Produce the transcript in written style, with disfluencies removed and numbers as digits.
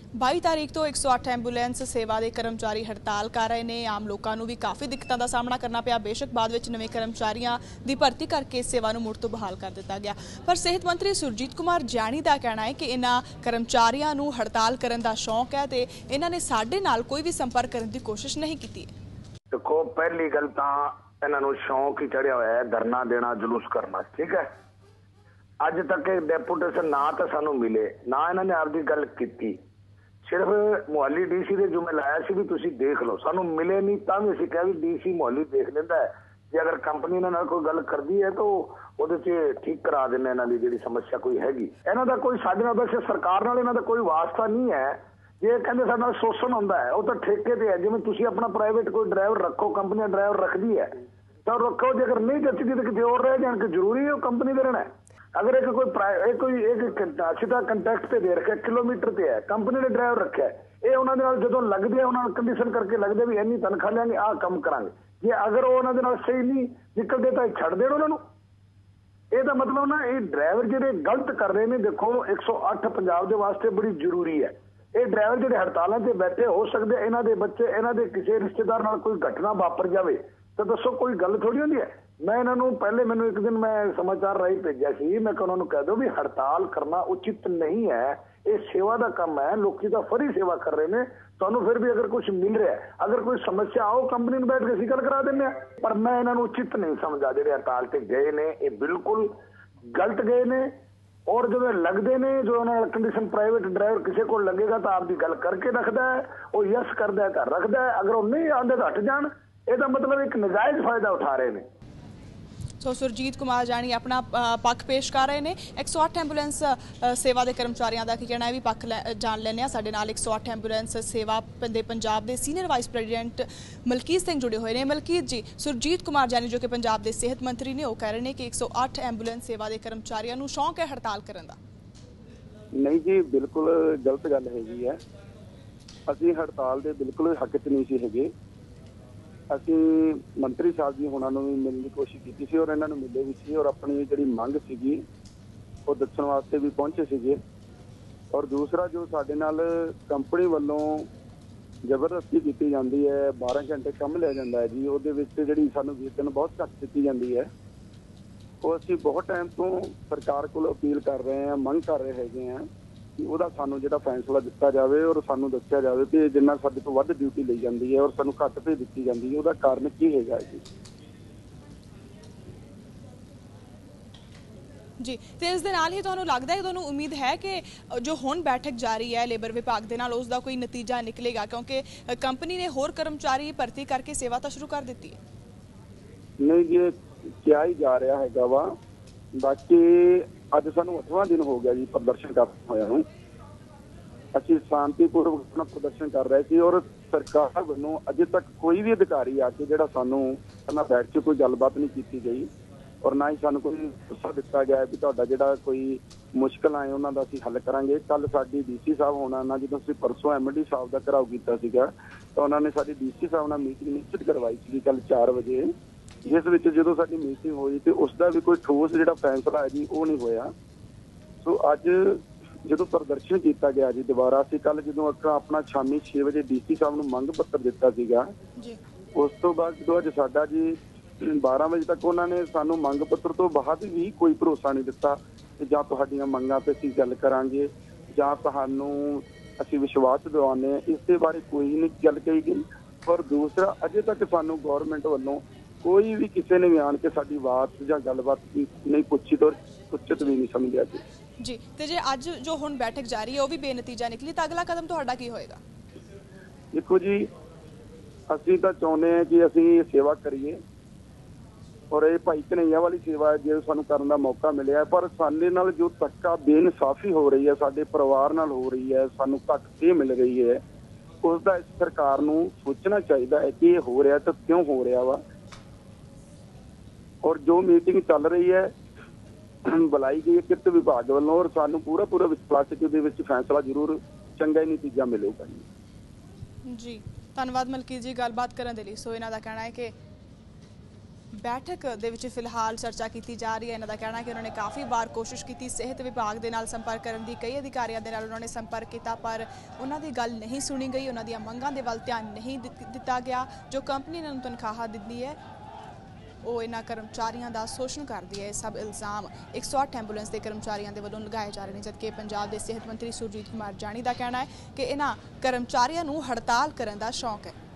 22 तारीख तो 108 ਐਂਬੂਲੈਂਸ ਸੇਵਾ ਦੇ ਕਰਮਚਾਰੀ ਹੜਤਾਲ ਕਰ ਰਹੇ ਨੇ। ਆਮ ਲੋਕਾਂ ਨੂੰ ਵੀ ਕਾਫੀ ਦਿੱਕਤਾਂ ਦਾ ਸਾਹਮਣਾ ਕਰਨਾ ਪਿਆ। ਬੇਸ਼ੱਕ ਬਾਅਦ ਵਿੱਚ ਨਵੇਂ ਕਰਮਚਾਰੀਆਂ ਦੀ ਭਰਤੀ ਕਰਕੇ ਸੇਵਾ ਨੂੰ ਮੁੜ ਤੋਂ ਬਹਾਲ ਕਰ ਦਿੱਤਾ ਗਿਆ, ਪਰ ਸਿਹਤ ਮੰਤਰੀ ਸੁਰਜੀਤ ਕੁਮਾਰ ਜਾਣੀ ਦਾ ਕਹਿਣਾ ਹੈ ਕਿ ਇਹਨਾਂ ਕਰਮਚਾਰੀਆਂ ਨੂੰ ਹੜਤਾਲ ਕਰਨ ਦਾ ਸ਼ੌਕ ਹੈ ਤੇ ਇਹਨਾਂ ਨੇ ਸਾਡੇ ਨਾਲ ਕੋਈ ਵੀ ਸੰਪਰਕ ਕਰਨ ਦੀ ਕੋਸ਼ਿਸ਼ नहीं की। देखो, पहली गल तो इन्हों शौक ही चढ़िया हुआ है धरना देना, जुलूस करना। ठीक है, अज तक डेपूटेशन ना तो सानू मिले, ना इन्होंने आपकी गल की। सिर्फ मोहाली DC के जो मैं लाया सी भी तुसी देख लो, सानू मिले नहीं तो भी असीं कहा भी DC मोहाली देख लेंदा है, जे अगर कंपनी इन्हां नाल कोई गल करदी है तो ਉਹਦੇ 'ਚ ठीक करा देने इन्हां दी जिहड़ी समस्या कोई हैगी। इन्हां दा कोई साडे नाल वैसे सरकार नाल इन्हां दा कोई वास्ता नहीं है। जे कहंदे साडे नाल शोषण हुंदा है, वो तो ठेके ते है। जिवें तुसी अपना प्राइवेट कोई ड्राइवर रखो, कंपनी ड्राइवर रखदी है तो रखो, जे अगर नहीं जचदी तो किते होर रह जाण के जरूरी है कंपनी दे रहना है। अगर एक कोई एक सीधा कंटैक्ट पे दे रखे किलोमीटर पे है, कंपनी ने ड्राइवर रखा है, ये उन्होंने जो लगते हैं उन्होंने कंडीशन करके लगते भी इन्नी तनख्वाह लेंगे, आ कम करांगे। जे अगर वो उन्होंने सही नहीं निकलते तो छड़ देण उन्होंने। ਇਹਦਾ मतलब ना ये ड्राइवर ਜਿਹੜੇ गलत कर रहे हैं। देखो 108 पंजाब के वास्ते बड़ी जरूरी है। ये ड्राइवर ਜਿਹੜੇ हड़तालों से बैठे हो सकते इन्हों के बच्चे इन्हों के किसी रिश्तेदार नाल कोई घटना वापर जाए तो दसो कोई गल थोड़ी होंदी है। मैं इन्हों पहले मैंने एक दिन मैं समाचार राही भेजा सी, मैं उन्होंने कह दो भी हड़ताल करना उचित नहीं है, ये सेवा का काम है, लोग तो फरी सेवा कर रहे हैं। तो फिर भी अगर कुछ मिल रहा है, अगर कोई समस्या आओ कंपनी में बैठ के गल करा दें। पर मैं इन्होंने उचित नहीं समझा जो हड़ताल से गए ने, ये बिल्कुल गलत गए ने। और जो लगते ने जो कंडीशन प्राइवेट ड्राइवर किसी को लगेगा तो आपकी गल करके रखता है, वो यस करता है तो रखता है, अगर वो नहीं आते तो हट जान। ਇਹਦਾ मतलब एक नजायज फायदा उठा रहे हैं। सो सुरजीत कुमार जानी अपना पक्ष पेश कर रहे हैं। 108 ਐਂਬੂਲੈਂਸ सेवा के कर्मचारियों का की कहना है भी पक्ष जान लेने। साडे नाल 108 ਐਂਬੂਲੈਂਸ सेवा दे पंजाब के senior vice president Malkit Singh जुड़े हुए हैं। मलकीत जी, सुरजीत कुमार जानी जो कि पंजाब के सेहत मंत्री ने, वो कह रहे हैं कि 108 ਐਂਬੂਲੈਂਸ सेवा के कर्मचारियों को शौक है हड़ताल करने का। नहीं जी, बिल्कुल गलत गल हैगी है। असीं हड़ताल के बिल्कुल हक च नहीं सी हैगे। ਅਸੀਂ ਮੰਤਰੀ ਸਾਹਿਬ ਜੀ ਹੋਣਾ ਨੂੰ ਵੀ ਮਿਲਣ ਦੀ ਕੋਸ਼ਿਸ਼ ਕੀਤੀ ਸੀ ਔਰ ਇਹਨਾਂ ਨੂੰ ਮਿਲੇ ਵੀ ਸੀ ਔਰ ਆਪਣੀ ਜਿਹੜੀ ਮੰਗ ਸੀਗੀ ਉਹ ਦੱਸਣ ਵਾਸਤੇ ਵੀ ਪਹੁੰਚੇ ਸੀਗੇ। ਔਰ ਦੂਸਰਾ ਜੋ ਸਾਡੇ ਨਾਲ ਕੰਪਨੀ ਵੱਲੋਂ ਜ਼ਬਰਦਸਤੀ ਕੀਤੀ ਜਾਂਦੀ ਹੈ, 12 ਘੰਟੇ ਕੰਮ ਲਿਆ ਜਾਂਦਾ ਹੈ ਜੀ, ਉਹਦੇ ਵਿੱਚ ਜਿਹੜੀ ਸਾਨੂੰ ਵੇਤਨ ਬਹੁਤ ਘੱਟ ਦਿੱਤੀ ਜਾਂਦੀ ਹੈ, ਉਹ ਅਸੀਂ ਬਹੁਤ ਟਾਈਮ ਤੋਂ ਸਰਕਾਰ ਕੋਲ ਅਪੀਲ ਕਰ ਰਹੇ ਹਾਂ, ਮੰਗ ਕਰ ਰਹੇ ਹੈਗੇ ਹਾਂ ਕਿ ਉਹਦਾ ਸਾਨੂੰ ਜਿਹੜਾ ਫੈਸਲਾ ਦਿੱਤਾ ਜਾਵੇ ਔਰ ਸਾਨੂੰ ਦੱਸਿਆ ਜਾਵੇ ਕਿ ਜਿੰਨਾ ਸਾਡੇ ਤੋਂ ਵੱਧ ਡਿਊਟੀ ਲਈ ਜਾਂਦੀ ਹੈ ਔਰ ਸਾਨੂੰ ਘੱਟ ਪੇ ਦਿੱਤੀ ਜਾਂਦੀ ਹੈ, ਉਹਦਾ ਕਾਰਨ ਕੀ ਹੈਗਾ ਜੀ। जी, तो इस दे नाल ही तुहानूं लगदा है, तुहानूं उम्मीद है कि जो हुण बैठक जारी है लेबर विभाग दे नाल उसका कोई नतीजा निकलेगा, क्योंकि कंपनी ने होर कर्मचारी भर्ती करके सेवा तो शुरू कर दी है? नहीं जी, क्या ही जा रहा हैगा वा। बाकी ਅੱਜ ਸਾਨੂੰ 8ਵਾਂ दिन हो गया जी प्रदर्शन करते होया ਨੂੰ। ਅਸੀਂ शांतिपूर्वक अपना प्रदर्शन कर रहे थे और सरकार ਵੱਲੋਂ अजे तक कोई भी अधिकारी आके ਜਿਹੜਾ ਸਾਨੂੰ ਨਾ बैठ के कोई गलबात नहीं की गई और ना ही ਸਾਨੂੰ कोई ਗੁੱਸਾ ਦਿੱਤਾ ਗਿਆ ਵੀ ਤੁਹਾਡਾ ਜਿਹੜਾ ਕੋਈ ਮੁਸ਼ਕਲ ਆਏ ਉਹਨਾਂ ਦਾ ਅਸੀਂ ਹੱਲ ਕਰਾਂਗੇ। ਕੱਲ ਸਾਡੀ DC ਸਾਹਿਬ ਹੋਣਾ ਨਾ, ਜਦੋਂ ਅਸੀਂ ਪਰਸੋਂ MD ਸਾਹਿਬ ਦਾ ਘਰਾਓ ਕੀਤਾ ਸੀਗਾ ਤਾਂ ਉਹਨਾਂ ਨੇ ਸਾਡੀ DC ਸਾਹਿਬ ਨਾਲ ਮੀਟਿੰਗ ਨਿਸ਼ਚਿਤ ਕਰਵਾਈ ਸੀ ਕੱਲ 4 ਵਜੇ, ਜਿਸ ਵਿੱਚ ਜਦੋਂ ਸਾਡੀ ਮੀਟਿੰਗ ਹੋਈ ਤੇ ਉਸ ਦਾ ਵੀ ਕੋਈ ਠੋਸ ਜਿਹੜਾ ਫੈਸਲਾ ਹੈ ਜੀ ਉਹ ਨਹੀਂ ਹੋਇਆ। ਸੋ ਅੱਜ ਜਦੋਂ ਪ੍ਰਦਰਸ਼ਨ ਕੀਤਾ ਗਿਆ ਜੀ ਦੁਬਾਰਾ, ਅਸੀਂ ਕੱਲ ਜਦੋਂ ਆਪਣਾ ਸ਼ਾਮੀ 6 ਵਜੇ DC ਸਾਹਿਬ ਨੂੰ ਮੰਗ ਪੱਤਰ ਦਿੱਤਾ ਸੀਗਾ, ਉਸ ਤੋਂ ਬਾਅਦ ਜਦੋਂ ਅੱਜ ਸਾਡਾ ਜੀ 12 ਵਜੇ ਤੱਕ ਉਹਨਾਂ ਨੇ ਸਾਨੂੰ ਮੰਗ ਪੱਤਰ ਤੋਂ ਬਾਅਦ ਵੀ ਕੋਈ ਭਰੋਸਾ ਨਹੀਂ ਦਿੱਤਾ ਕਿ ਜਾਂ ਤੁਹਾਡੀਆਂ ਮੰਗਾਂ ਤੇ ਅਸੀਂ ਗੱਲ ਕਰਾਂਗੇ ਜਾਂ ਤੁਹਾਨੂੰ ਅਸੀਂ ਵਿਸ਼ਵਾਸ ਦਿਵਾਉਂਦੇ ਹਾਂ, ਇਸ ਦੇ ਬਾਰੇ ਕੋਈ ਨਹੀਂ ਗੱਲ ਕਹੀ ਗਈ। ਔਰ ਦੂਸਰਾ, ਅਜੇ ਤੱਕ ਸਾਨੂੰ ਗੌਰਮੈਂਟ ਵੱਲੋਂ कोई भी किसी ने भी आन के साडी बात या गलबात नहीं पूछी तो उचित भी नहीं समझा जी। जी, ते जे आज जो हुण बैठक जारी है वो भी बेनतीजा निकली तो अगला कदम तुहाडा की होएगा? देखो जी, असीं तां चाहुंदे हां कि असीं सेवा करिए और ये भाई कन्हैया वाली सेवा है जो सानूं करन दा मौका मिलिया, पर साडे नाल जो धक्का बेइनसाफी हो रही है, साडे परिवार नाल हो रही है, सानूं घट पे मिल रही है, उसदा इस सरकार नूं सोचना चाहिए है कि ये हो रहा तो क्यों हो रहा वा। और जो मीटिंग चल रही है बुलाई गई है किरत विभाग वालों और सानू पूरा विश्वास है कि उहदे विच फैसला जरूर चंगा ही नतीजा मिलेगा जी। धन्यवाद मलकीत जी गलबात करने के लिए। सो इन्हां दा कहना है कि बैठक ਦੇ ਵਿੱਚ ਫਿਲਹਾਲ ਚਰਚਾ ਕੀਤੀ ਜਾ ਰਹੀ ਹੈ। ਇਹਨਾਂ ਦਾ ਕਹਿਣਾ ਹੈ ਕਿ ਉਹਨਾਂ ਨੇ ਕਾਫੀ ਵਾਰ ਕੋਸ਼ਿਸ਼ ਕੀਤੀ ਸਿਹਤ ਵਿਭਾਗ ਦੇ ਨਾਲ ਸੰਪਰਕ ਕਰਨ ਦੀ, ਕਈ ਅਧਿਕਾਰੀਆਂ ਦੇ ਨਾਲ ਉਹਨਾਂ ਨੇ ਸੰਪਰਕ ਕੀਤਾ, ਪਰ ਉਹਨਾਂ ਦੀ ਗੱਲ ਨਹੀਂ ਸੁਣੀ ਗਈ, ਉਹਨਾਂ ਦੀਆਂ ਮੰਗਾਂ ਦੇ ਵੱਲ ਧਿਆਨ ਨਹੀਂ ਦਿੱਤਾ ਗਿਆ। ਜੋ ਕੰਪਨੀ ਇਹਨਾਂ ਨੂੰ ਤਨਖਾਹ ਦਿੰਦੀ ਹੈ ਉਹ ਇਹਨਾਂ ਕਰਮਚਾਰੀਆਂ ਦਾ ਸ਼ੋਸ਼ਣ ਕਰਦੀ ਹੈ। ਇਹ ਸਭ ਇਲਜ਼ਾਮ 108 ਐਂਬੂਲੈਂਸ ਦੇ ਕਰਮਚਾਰੀਆਂ ਦੇ ਵੱਲੋਂ ਲਗਾਏ ਜਾ ਰਹੇ ਨੇ, ਜਦਕਿ ਪੰਜਾਬ ਦੇ ਸਿਹਤ ਮੰਤਰੀ ਸੁਰਜੀਤ ਕੁਮਾਰ ਜਾਣੀ ਦਾ ਕਹਿਣਾ ਹੈ ਕਿ ਇਹਨਾਂ ਕਰਮਚਾਰੀਆਂ ਨੂੰ ਹੜਤਾਲ ਕਰਨ ਦਾ ਸ਼ੌਕ ਹੈ।